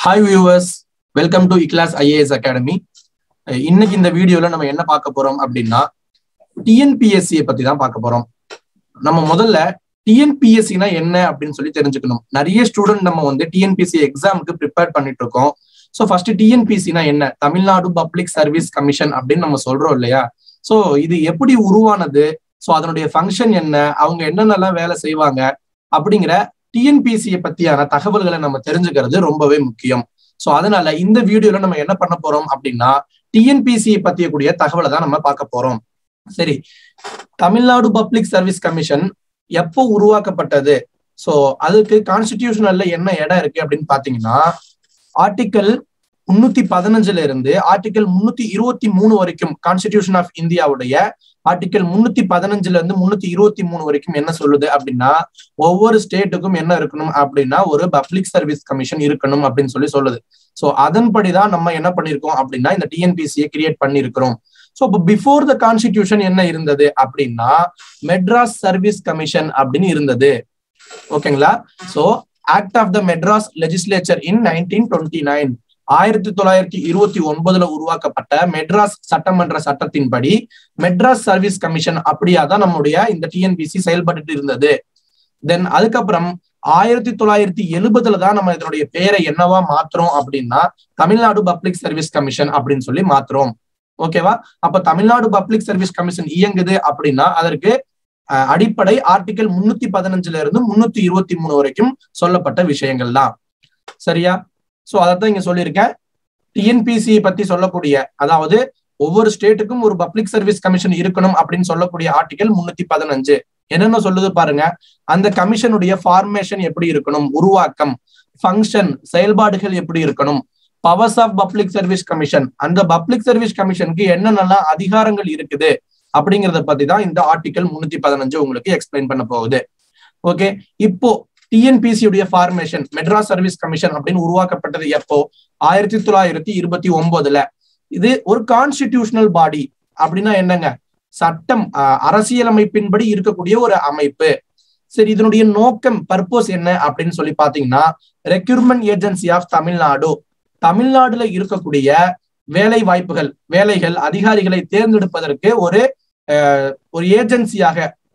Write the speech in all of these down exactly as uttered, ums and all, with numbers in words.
Hi viewers, welcome to I K L A S I A S Academy. இன்னைக்கு இந்த வீடியோல நம்ம என்ன பார்க்க போறோம் அப்படின்னா T N P S C பத்தி தான் பார்க்க போறோம். நம்ம முதல்ல T N P S C னா என்ன அப்படின்னு சொல்லி தெரிஞ்சுக்கணும். நிறைய ஸ்டூடெண்ட் நம்ம வந்து T N P S C எக்ஸாமுக்கு ப்ரிப்பேர் பண்ணிட்டு இருக்கோம். So first T N P S C னா என்ன, தமிழ்நாடு பப்ளிக் சர்வீஸ் கமிஷன் அப்படின்னு நம்ம சொல்றோம் இல்லையா. ஸோ இது எப்படி உருவானது, ஸோ அதனுடைய ஃபங்க்ஷன் என்ன, அவங்க என்னென்னலாம் வேலை செய்வாங்க அப்படிங்கிற T N P S C பத்தியான தகவல்களை நம்ம தெரிஞ்சுக்கிறது ரொம்பவே முக்கியம். ஸோ அதனால இந்த வீடியோல நம்ம என்ன பண்ண போறோம் அப்படின்னா T N P S C பத்திய கூடிய தகவலை தான் நம்ம பார்க்க போறோம். சரி, தமிழ்நாடு பப்ளிக் சர்வீஸ் கமிஷன் எப்போ உருவாக்கப்பட்டது, ஸோ அதுக்கு கான்ஸ்டிடியூஷனல்ல என்ன இடம் இருக்கு அப்படின்னு பாத்தீங்கன்னா ஆர்டிகல் முன்னூத்தி பதினஞ்சுல இருந்து ஆர்டிகல் முன்னூத்தி இருபத்தி மூணு வரைக்கும் கான்ஸ்டிடியூஷன் ஆஃப் இந்தியாவுடைய ஆர்டிகல் முன்னூத்தி பதினஞ்சுல இருந்து முன்னூத்தி இருபத்தி மூணு வரைக்கும் என்ன சொல்லுது அப்படின்னா ஒவ்வொரு ஸ்டேட்டுக்கும் என்ன இருக்கணும் அப்படின்னா ஒரு பப்ளிக் சர்வீஸ் கமிஷன் இருக்கணும் அப்படின்னு சொல்லி சொல்லுது. ஸோ அதன்படிதான் நம்ம என்ன பண்ணிருக்கோம் அப்படின்னா இந்த T N P S C create பண்ணிருக்கிறோம். ஸோ இப்போ பிஃபோர் த கான்ஸ்டிடியூஷன் என்ன இருந்தது அப்படின்னா மெட்ராஸ் சர்வீஸ் கமிஷன் அப்படின்னு இருந்தது. ஓகேங்களா. So act of the Madras legislature in nineteen twenty nine ஆயிரத்தி தொள்ளாயிரத்தி இருபத்தி ஒன்பதுல உருவாக்கப்பட்ட மெட்ராஸ் சட்டமன்ற சட்டத்தின்படி மெட்ராஸ் சர்வீஸ் கமிஷன் அப்படியாதான் நம்முடைய இந்த T N P S C செயல்பட்டு இருந்தது. தென் அதுக்கப்புறம் ஆயிரத்தி தொள்ளாயிரத்தி எழுபதுல தான் நம்ம இதனுடைய பெயரை என்னவா மாத்துறோம் அப்படின்னா தமிழ்நாடு பப்ளிக் சர்வீஸ் கமிஷன் அப்படின்னு சொல்லி மாத்துறோம். ஓகேவா. அப்ப தமிழ்நாடு பப்ளிக் சர்வீஸ் கமிஷன் இயங்குது அப்படின்னா அதற்கு அடிப்படை ஆர்டிகல் முன்னூத்தி பதினஞ்சுல இருந்து முன்னூத்தி இருபத்தி மூணு வரைக்கும் சொல்லப்பட்ட விஷயங்கள் தான். சரியா. சோ அதான் இங்க சொல்லியிருக்கேன். T N P S C பத்தி சொல்லக்கூடிய, அதாவது ஒவ்வொரு ஸ்டேட்டுக்கும் ஒரு பப்ளிக் சர்வீஸ் கமிஷன் இருக்கணும் அப்படின்னு சொல்லக்கூடிய ஆர்டிகல் முன்னூத்தி பதினஞ்சு என்னென்ன சொல்லுது பாருங்க. அந்த கமிஷனுடைய ஃபார்மேஷன் எப்படி இருக்கணும், உருவாக்கம், ஃபங்க்ஷன், செயல்பாடுகள் எப்படி இருக்கணும், powers of public service commission, அந்த பப்ளிக் சர்வீஸ் கமிஷனுக்கு என்னென்னலாம் அதிகாரங்கள் இருக்குது அப்படிங்கிறத பத்தி தான் இந்த ஆர்டிகல் முன்னூத்தி பதினஞ்சு உங்களுக்கு எக்ஸ்பிளைன் பண்ண போகுது. ஓகே. இப்போ T N P S C உடைய ஃபார்மேஷன் மெட்ராஸ் சர்வீஸ் கமிஷன் அப்படின்னு உருவாக்கப்பட்டது எப்போ, ஆயிரத்தி தொள்ளாயிரத்தி இருபத்தி ஒன்பதுல. இது ஒரு கான்ஸ்டிடியூஷனல் பாடி அப்படின்னா என்னங்க, சட்டம் அரசியலமைப்பின்படி இருக்கக்கூடிய ஒரு அமைப்பு. சரி, இதனுடைய நோக்கம், பர்பஸ் என்ன அப்படின்னு சொல்லி பாத்தீங்கன்னா ரெக்ரூட்மெண்ட் ஏஜென்சி ஆஃப் தமிழ்நாடு, தமிழ்நாடுல இருக்கக்கூடிய வேலை வாய்ப்புகள், வேலைகள், அதிகாரிகளை தேர்ந்தெடுப்பதற்கு ஒரு ஒரு ஏஜென்சியாக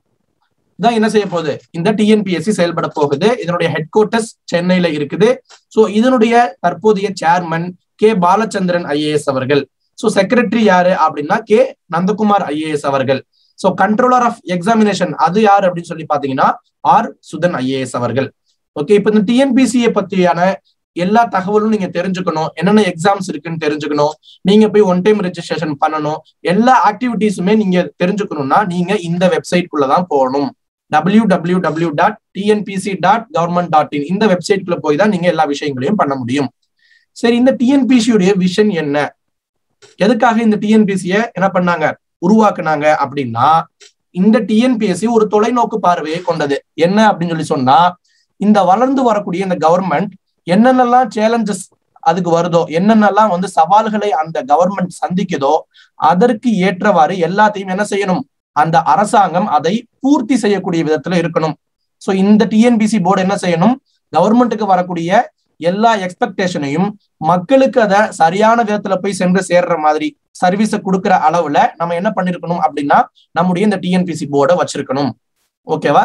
தான் என்ன செய்ய போகுது இந்த T N P S C செயல்பட போகுது. இதனுடைய ஹெட் குவார்டர்ஸ் சென்னையில இருக்குது. சோ இதனுடைய தற்போதைய chairman K Balachandran I A S அவர்கள். சோ செக்ரட்டரி யாரு அப்படின்னா K Nandakumar I A S அவர்கள். சோ கண்ட்ரோலர் ஆஃப் எக்ஸாமினேஷன் அது யாரு அப்படின்னு சொல்லி பாத்தீங்கன்னா R Sudhan I A S அவர்கள். ஓகே. இப்ப இந்த T N P S C பத்தியான எல்லா தகவலும் நீங்க தெரிஞ்சுக்கணும், என்னென்ன எக்ஸாம்ஸ் இருக்குன்னு தெரிஞ்சுக்கணும், நீங்க போய் ஒன் டைம் ரெஜிஸ்ட்ரேஷன் பண்ணணும், எல்லா ஆக்டிவிட்டிஸுமே நீங்க தெரிஞ்சுக்கணும்னா நீங்க இந்த வெப்சைட் குள்ளதான் போகணும். W W W dot T N P S C dot government dot in இந்த வெப்சைட்குள்ள போய் தான் நீங்க எல்லா விஷயங்களையும் பண்ண முடியும். சரி, இந்த T N P S C உடைய விஷன் என்ன, எதுக்காக இந்த T N P S C என்ன பண்ணாங்க, உருவாக்குனாங்க அப்படின்னா இந்த T N P S C ஒரு தொலைநோக்கு பார்வையை கொண்டது. என்ன அப்படின்னு சொல்லி சொன்னா இந்த வளர்ந்து வரக்கூடிய இந்த கவர்மெண்ட் என்னென்னலாம் சேலஞ்சஸ் அதுக்கு வருதோ, என்னென்னலாம் வந்து சவால்களை அந்த கவர்மெண்ட் சந்திக்குதோ அதற்கு ஏற்றவாறு எல்லாத்தையும் என்ன செய்யணும், அந்த அரசாங்கம் அதை பூர்த்தி செய்யக்கூடிய விதத்துல இருக்கணும். சோ இந்த T N P S C board என்ன செய்யணும், கவர்மெண்ட்டுக்கு வரக்கூடிய எல்லா எக்ஸ்பெக்டேஷனையும் மக்களுக்கு அதை சரியான விதத்துல போய் சென்று சேர்ற மாதிரி சர்வீஸை கொடுக்குற அளவுல நம்ம என்ன பண்ணிருக்கணும் அப்படின்னா நம்முடைய இந்த T N P S C போர்டை வச்சிருக்கணும். ஓகேவா.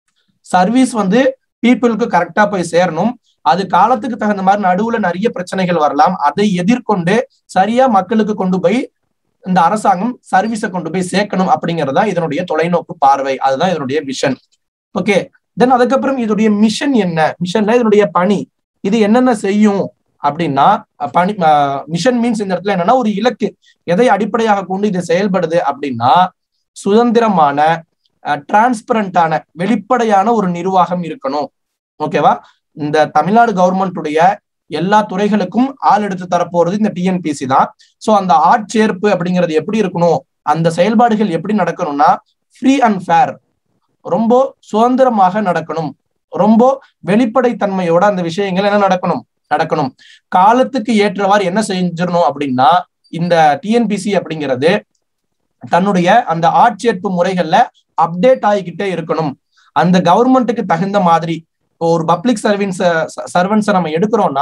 சர்வீஸ் வந்து பீப்புளுக்கு கரெக்டா போய் சேரணும். அது காலத்துக்கு தகுந்த மாதிரி நடுவுல நிறைய பிரச்சனைகள் வரலாம், அதை எதிர்கொண்டு சரியா மக்களுக்கு கொண்டு போய் இந்த அரசாங்கம் சர்வீஸை கொண்டு போய் சேர்க்கணும் அப்படிங்கறதா இதனுடைய தொலைநோக்கு பார்வை, அதுதான் இதனுடைய விஷன். ஓகே. தென் அதுக்கப்புறம் இதனுடைய மிஷன் என்ன, மிஷன்ல இதனுடைய பணி, இது என்னென்ன செய்யும் அப்படின்னா பணி, மிஷன் மீன்ஸ் இந்த இடத்துல என்னன்னா ஒரு இலக்கு, எதை அடிப்படையாக கொண்டு இது செயல்படுது அப்படின்னா சுதந்திரமான, டிரான்ஸ்பரண்டான, வெளிப்படையான ஒரு நிர்வாகம் இருக்கணும். ஓகேவா. இந்த தமிழ்நாடு கவர்மெண்ட்டுடைய எல்லா துறைகளுக்கும் ஆள் எடுத்து தரப்போறது இந்த T N P S C தான். சோ அந்த ஆட்சேர்ப்பு அப்படிங்கிறது எப்படி இருக்கணும், அந்த செயல்பாடுகள் எப்படி நடக்கணும்னா ஃப்ரீ அண்ட் ஃபேர், ரொம்ப சுதந்திரமாக நடக்கணும், ரொம்ப வெளிப்படைத்தன்மையோட அந்த விஷயங்கள் என்ன நடக்கணும் நடக்கணும் காலத்துக்கு ஏற்றவாறு என்ன செஞ்சிடணும் அப்படின்னா இந்த T N P S C அப்படிங்கிறது தன்னுடைய அந்த ஆட்சேர்ப்பு முறைகள்ல அப்டேட் ஆகிக்கிட்டே இருக்கணும். அந்த கவர்மெண்ட்டுக்கு தகுந்த மாதிரி ஒரு பப்ளிக் சர்வீஸ் சர்வன்ஸை நம்ம எடுக்கிறோம்னா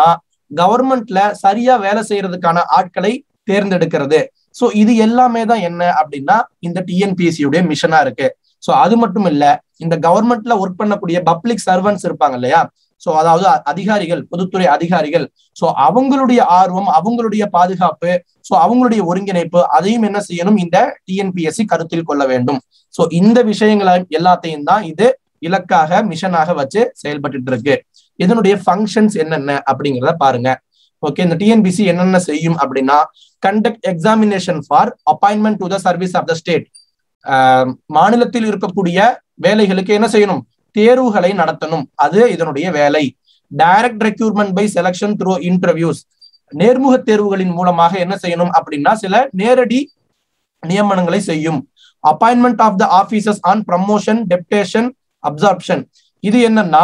கவர்மெண்ட்ல சரியா வேலை செய்யறதுக்கான ஆட்களை தேர்ந்தெடுக்கிறது. சோ இது எல்லாமே தான் என்ன அப்படின்னா இந்த டிஎன்பிஎஸ்சி உடைய மிஷனா இருக்கு. சோ அது மட்டும் இல்ல, இந்த கவர்மெண்ட்ல ஒர்க் பண்ணக்கூடிய பப்ளிக் சர்வன்ட்ஸ் இருப்பாங்க இல்லையா, சோ அதாவது அதிகாரிகள், பொதுத்துறை அதிகாரிகள், சோ அவங்களுடைய ஆர்வம், அவங்களுடைய பாதுகாப்பு, சோ அவங்களுடைய ஒருங்கிணைப்பு, அதையும் என்ன செய்யணும் இந்த டிஎன்பிஎஸ்சி கருத்தில் கொள்ள வேண்டும். சோ இந்த விஷயங்களை எல்லாத்தையும் தான் இது இலக்காக மிஷனாக வச்சு செயல்பட்டு இருக்கு. இதனுடைய ஃபங்க்ஷன்ஸ் என்னென்ன அப்படிங்கிறத பாருங்க. ஓகே, இந்த டிஎன்பிஎஸ்சி என்னென்ன செய்யும் அப்படின்னா, conduct examination for appointment to the service of the state. மாநிலத்தில் இருக்கக்கூடிய வேலைகளுக்கு என்ன செய்யணும், தேர்வுகளை நடத்தணும், அது இதனுடைய வேலை. Direct recruitment by selection through interviews. நேர்முக தேர்வுகளின் மூலமாக என்ன செய்யணும் அப்படின்னா சில நேரடி நியமனங்களை செய்யும். Appointment of the officers on promotion, deputation, absorption. இது என்னன்னா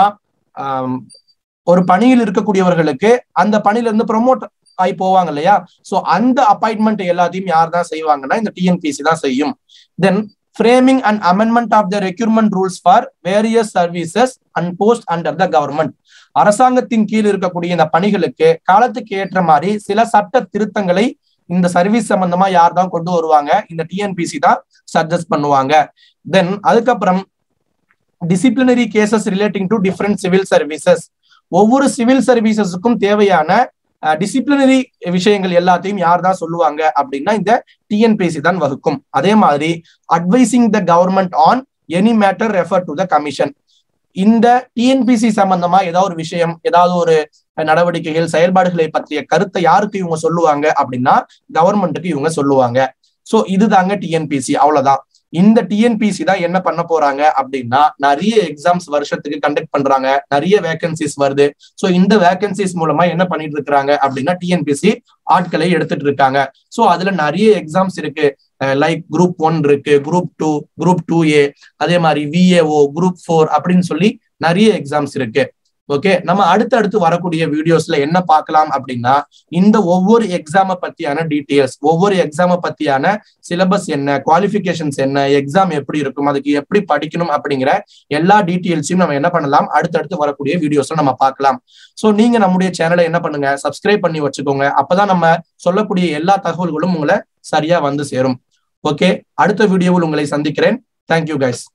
ஒரு பணியில் இருக்கக்கூடியவர்களுக்கு அந்த பணியில இருந்து ப்ரமோட் ஆகி போவாங்க இல்லையா, சோ அந்த அப்பாயின்மெண்ட் எல்லாத்தையும் யார் தான் செய்வாங்கன்னா இந்த டிஎன்பிஎஸ்சி தான் செய்யும். தென் framing and amendment of the recruitment rules for various services and posts under the government. அரசாங்கத்தின் கீழ் இருக்கக்கூடிய இந்த பணிகளுக்கு காலத்துக்கு ஏற்ற மாதிரி சில சட்ட திருத்தங்களை இந்த சர்வீஸ் சம்பந்தமா யார் தான் கொண்டு வருவாங்க, இந்த டிஎன்பிஎஸ்சி தான் சஜஸ்ட் பண்ணுவாங்க. தென் அதுக்கப்புறம் disciplinary cases relating to different civil services. ஒவ்வொரு சிவில் சர்வீசஸுக்கும் தேவையான டிசிப்ளினரி விஷயங்கள் எல்லாத்தையும் யார் தான் சொல்லுவாங்க அப்படின்னா இந்த டிஎன்பிஎஸ்சி தான் வகுக்கும். அதே மாதிரி advising the government on any matter refer to the commission. இந்த டிஎன்பிஎஸ்சி சம்பந்தமா ஏதாவது ஒரு விஷயம், ஏதாவது ஒரு நடவடிக்கைகள், செயல்பாடுகளை பற்றிய கருத்தை யாருக்கு இவங்க சொல்லுவாங்க அப்படின்னா கவர்மெண்ட்டுக்கு இவங்க சொல்லுவாங்க. சோ இதுதாங்க டிஎன்பிஎஸ்சி, அவ்வளவுதான். இந்த டிஎன்பிஎஸ்சி தான் என்ன பண்ண போறாங்க அப்படின்னா நிறைய எக்ஸாம்ஸ் வருஷத்துக்கு கண்டக்ட் பண்றாங்க, நிறைய வேகன்சிஸ் வருது. சோ இந்த வேகன்சிஸ் மூலமா என்ன பண்ணிட்டு இருக்காங்க அப்படின்னா டிஎன்பிஎஸ்சி ஆட்களை எடுத்துட்டு இருக்காங்க. சோ அதுல நிறைய எக்ஸாம்ஸ் இருக்கு, லைக் குரூப் ஒன் இருக்கு, group two, group two A, அதே மாதிரி விஏஓ, குரூப் ஃபோர் அப்படின்னு சொல்லி நிறைய எக்ஸாம்ஸ் இருக்கு. ஓகே, நம்ம அடுத்தடுத்து வரக்கூடிய வீடியோஸ்ல என்ன பார்க்கலாம் அப்படின்னா இந்த ஒவ்வொரு எக்ஸாமை பத்தியான டீட்டெயில்ஸ், ஒவ்வொரு எக்ஸாமை பத்தியான சிலபஸ் என்ன, குவாலிஃபிகேஷன்ஸ் என்ன, எக்ஸாம் எப்படி இருக்கும், அதுக்கு எப்படி படிக்கணும் அப்படிங்கிற எல்லா டீட்டெயில்ஸையும் நம்ம என்ன பண்ணலாம் அடுத்தடுத்து வரக்கூடிய வீடியோஸ்ல நம்ம பார்க்கலாம். சோ நீங்க நம்முடைய சேனலை என்ன பண்ணுங்க, சப்ஸ்கிரைப் பண்ணி வச்சுக்கோங்க. அப்பதான் நம்ம சொல்லக்கூடிய எல்லா தகவல்களும் உங்களை சரியா வந்து சேரும். ஓகே, அடுத்த வீடியோவில் உங்களை சந்திக்கிறேன். Thank you guys.